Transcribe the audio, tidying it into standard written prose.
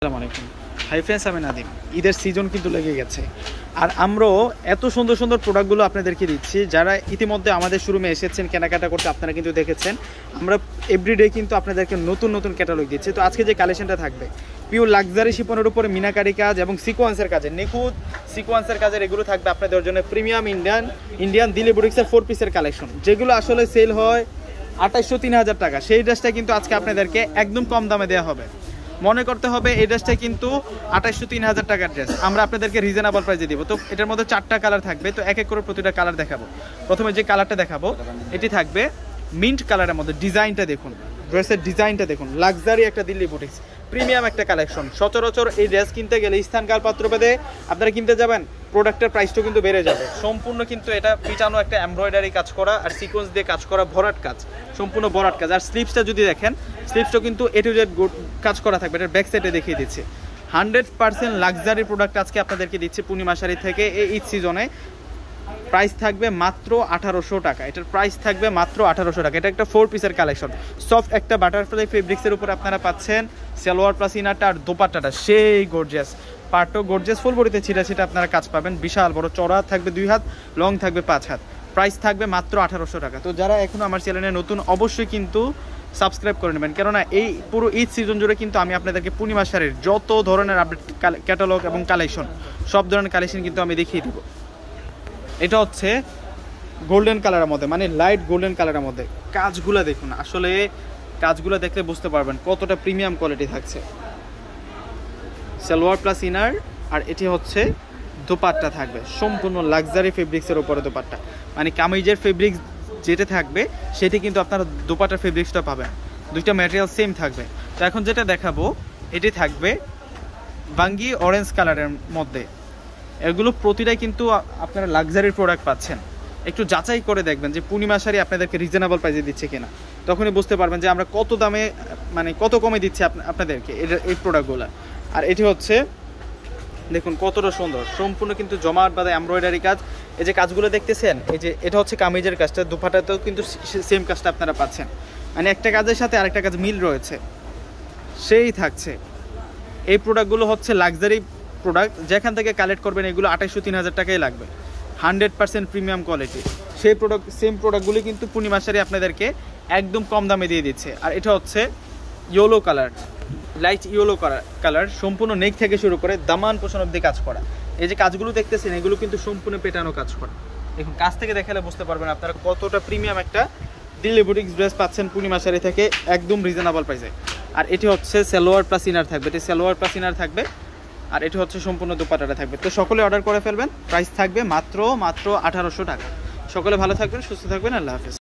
আসসালামু আলাইকুম। Hi friends, আমি নাদিম। ঈদের সিজন কিন্তু লেগে গেছে, আর আমরাও এত সুন্দর সুন্দর প্রোডাক্টগুলো আপনাদেরকে দিচ্ছি। যারা ইতিমধ্যে আমাদের শোরুমে এসেছেন কেনাকাটা করতে, আপনারা কিন্তু দেখেছেন আমরা এভরিডে কিন্তু আপনাদেরকে নতুন নতুন ক্যাটালগ দিচ্ছি। তো আজকে যে কালেকশনটা থাকবে পিওর লাক্সারি শিপনের উপরে মিনাকারি কাজ এবং সিকোয়েন্সের কাজের নিখুঁত সিকোয়েন্সের কাজের এগুলো থাকবে আপনাদের জন্য প্রিমিয়াম ইন্ডিয়ান দিল্লি বুটিক্সের 4 পিসের কালেকশন, যেগুলো আসলে সেল হয় 2800-3000 টাকা। সেই ড্রেসটা কিন্তু আজকে আপনাদেরকে একদম কম দামে দেওয়া হবে। মনে করতে হবে এই ড্রেসটা কিন্তু 2800-3000 টাকার ড্রেস, আমরা আপনাদেরকে রিজনেবল প্রাইসে দিব। তো এটার মধ্যে 4টা কালার থাকবে, তো এক এক করে প্রতিটা কালার দেখাবো। প্রথমে যে কালারটা দেখাবো এটি থাকবে মিন্ট কালারের মধ্যে। ডিজাইনটা দেখুন, ড্রেসের ডিজাইনটা দেখুন, লাক্সারি একটা দিল্লি বুটিক্স প্রিমিয়াম একটা কালেকশন। সচরাচর এই ড্রেস কিনতে গেলে স্থান কাল পাত্র ভেদে আপনারা কিনতে যাবেন, প্রোডাক্টের প্রাইসটাও কিন্তু বেড়ে যাবে। সম্পূর্ণ কিন্তু এটা পিটানো একটা এমব্রয়ডারি কাজ করা আর সিকোয়েন্স দিয়ে কাজ করা, ভরাট কাজ, সম্পূর্ণ ভরাট কাজ। আর স্লিভসটা যদি দেখেন, স্লিভসটাও কিন্তু A to Z কাজ করা থাকবে। এটার ব্যাক সাইডে দেখিয়ে দিচ্ছি। 100% লাক্সারি প্রোডাক্ট আজকে আপনাদেরকে দিচ্ছে পূর্ণিমা শাড়ি থেকে। এই ঈদ সিজনে প্রাইস থাকবে মাত্র 1800 টাকা। এটার প্রাইস থাকবে মাত্র 1800 টাকা। এটা একটা 4 পিসের কালেকশন, সফট একটা বাটারফ্লাই ফেব্রিক্সের উপর আপনারা পাচ্ছেন সালোয়ার প্লাস ইনারটা আর দোপাট্টাটা সেই গর্জিয়াস, পার্টও গর্জিয়াস, ফুল বডিতে ছিটা ছিটা আপনারা কাজ পাবেন। বিশাল বড় চড়া থাকবে 2 হাত, লং থাকবে 5 হাত। প্রাইস থাকবে মাত্র 1800 টাকা। তো যারা এখনও আমার চ্যানেলে নতুন অবশ্যই কিন্তু সাবস্ক্রাইব করে নেবেন, কেননা এই পুরো ঈদ সিজন জুড়ে কিন্তু আমি আপনাদেরকে পূর্ণিমা শাড়ির যত ধরনের আপডেট ক্যাটালগ এবং কালেকশন, সব ধরনের কালেকশন কিন্তু আমি দেখিয়ে দিব। এটা হচ্ছে গোল্ডেন কালারের মধ্যে, মানে লাইট গোল্ডেন কালারের মধ্যে। কাজগুলো দেখুন, আসলে কাজগুলো দেখলে বুঝতে পারবেন কতটা প্রিমিয়াম কোয়ালিটি থাকছে। সালোয়ার প্লাস ইনার, আর এটি হচ্ছে দোপাট্টা থাকবে সম্পূর্ণ লাক্সারি ফেব্রিক্সের উপরে দোপাট্টা, মানে কামিজের ফেব্রিক্স যেটা থাকবে সেটি কিন্তু আপনারা দোপাট্টার ফেব্রিক্সটা পাবেন। দুইটা ম্যাটেরিয়াল সেম থাকবে। তো এখন যেটা দেখাবো এটি থাকবে বাঙ্গি অরেঞ্জ কালারের মধ্যে। এগুলো প্রতিটাই কিন্তু আপনারা লাক্সারির প্রোডাক্ট পাচ্ছেন। একটু যাচাই করে দেখবেন যে পূর্ণিমা শাড়ি আপনাদেরকে রিজনেবল প্রাইসে দিচ্ছে কিনা, তখনই বুঝতে পারবেন যে আমরা কত দামে, মানে কত কমে দিচ্ছি আপনাদেরকে এই প্রোডাক্টগুলো। আর এটি হচ্ছে দেখুন কতটা সুন্দর, সম্পূর্ণ কিন্তু জমাট বাঁধা এমব্রয়ডারি কাজ। এই যে কাজগুলো দেখতেছেন, এই যে এটা হচ্ছে কামিজের কাজটা, দুপাটাতেও কিন্তু সেম কাজটা আপনারা পাচ্ছেন। মানে একটা কাজের সাথে আরেকটা কাজ মিল রয়েছে, সেই থাকছে। এই প্রোডাক্টগুলো হচ্ছে লাক্সারি প্রোডাক্ট, যেখান থেকে কালেক্ট করবেন এগুলো 2800-3000 টাকাই লাগবে। 100% প্রিমিয়াম কোয়ালিটি। সেই প্রোডাক্ট, সেম প্রোডাক্টগুলি কিন্তু পূর্ণিমা শাড়ি আপনাদেরকে একদম কম দামে দিয়ে দিচ্ছে। আর এটা হচ্ছে yellow colour, light yellow colour, সম্পূর্ণ নেক থেকে শুরু করে দামান পোষণ অব্দি কাজ করা। এই যে কাজগুলো দেখতেছেন এগুলো কিন্তু সম্পূর্ণ পেটানো কাজ করা। দেখুন কাজ থেকে দেখালে বুঝতে পারবেন আপনারা কতটা প্রিমিয়াম একটা দিল্লি বুটিক্স ড্রেস পাচ্ছেন পূর্ণিমা শাড়ি থেকে একদম রিজনেবল প্রাইসে। আর এটি হচ্ছে সালোয়ার প্লাস ইনার থাকবে, এটি সালোয়ার প্লাস ইনার থাকবে। আর এটি হচ্ছে সম্পূর্ণ দোপাট্টাটা থাকবে। তো সকলে অর্ডার করে ফেলবেন, প্রাইস থাকবে মাত্র 1800 টাকা। সকলে ভালো থাকবেন, সুস্থ থাকবেন, আল্লাহ হাফেজ।